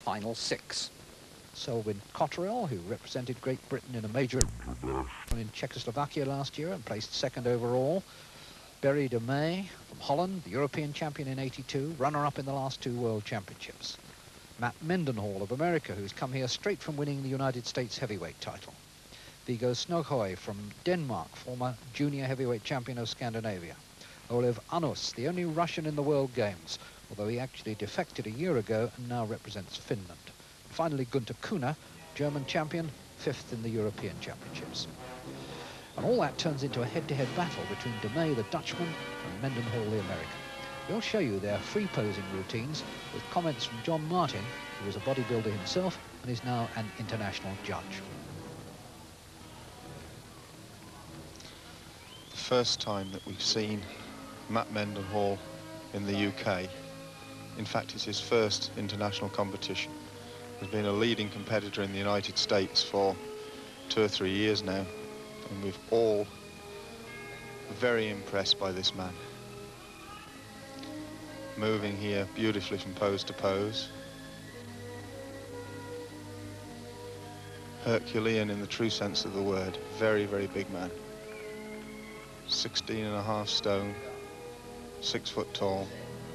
final 6. Selwyn Cottrell, who represented Great Britain in a major in Czechoslovakia last year and placed 2nd overall. DeMey from Holland, the European champion in '82, runner-up in the last 2 World Championships. Matt Mendenhall of America, who's come here straight from winning the United States heavyweight title. Viggo Snoghig from Denmark, former junior heavyweight champion of Scandinavia. Olev Annus, the only Russian in the World Games, although he actually defected a year ago and now represents Finland. Finally, Gunter Kuhni, German champion, 5th in the European Championships. And all that turns into a head-to-head battle between DeMey, the Dutchman, and Mendenhall, the American. We'll show you their free posing routines with comments from John Martin, who was a bodybuilder himself and is now an international judge. The first time that we've seen Matt Mendenhall in the UK, in fact it's his first international competition. He's been a leading competitor in the United States for 2 or 3 years now, and we've all very impressed by this man. Moving here beautifully from pose to pose. Herculean in the true sense of the word. Very, very big man. 16.5 stone, 6 foot tall.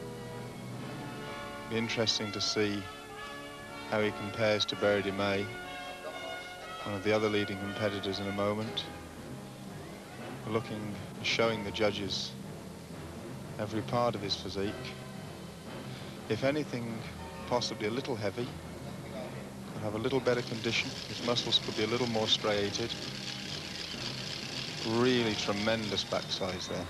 Be interesting to see how he compares to DeMey, one of the other leading competitors, in a moment. Showing the judges every part of his physique. If anything, possibly a little heavy, could have a little better condition. His muscles could be a little more striated. Really tremendous back size there.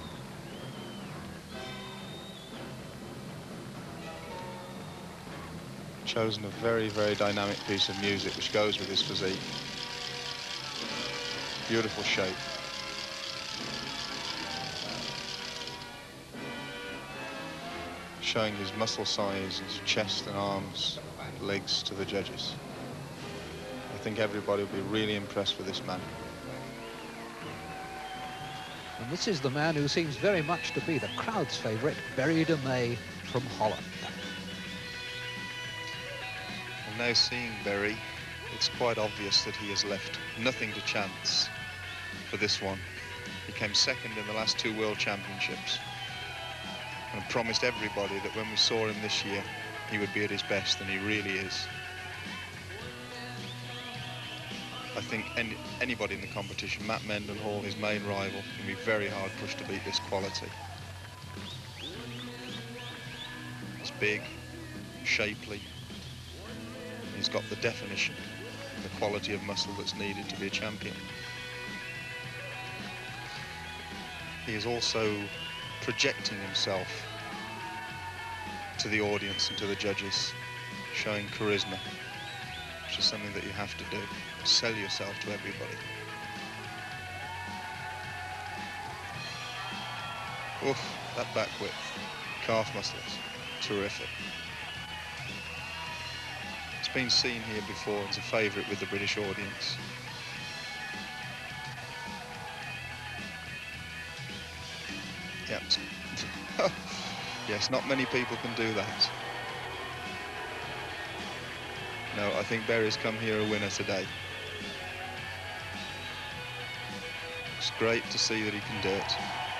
Chosen a very, very dynamic piece of music which goes with his physique. Beautiful shape. Showing his muscle size, his chest and arms, legs to the judges. I think everybody will be really impressed with this man. And this is the man who seems very much to be the crowd's favourite, DeMey from Holland. Well, now seeing Berry, it's quite obvious that he has left nothing to chance for this one. He came 2nd in the last 2 World Championships and promised everybody that when we saw him this year, he would be at his best, and he really is. I think anybody in the competition, Matt Mendenhall, his main rival, can be very hard pushed to beat this quality. He's big, shapely. He's got the definition and the quality of muscle that's needed to be a champion. He is also projecting himself to the audience and to the judges, showing charisma, which is something that you have to do. Sell yourself to everybody. Oof, that back width, calf muscles, terrific. It's been seen here before as a favourite with the British audience. Yep. Yes, not many people can do that. No, I think Berry's come here a winner today. It's great to see that he can do it.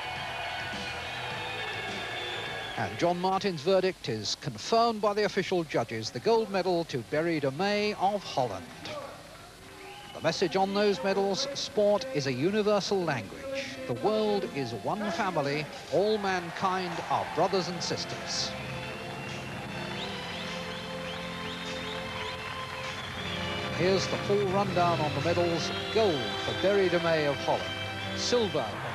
And John Martin's verdict is confirmed by the official judges. The gold medal to DeMey of Holland. The message on those medals: sport is a universal language. The world is one family. All mankind are brothers and sisters. Here's the full rundown on the medals. Gold for DeMey of Holland. Silver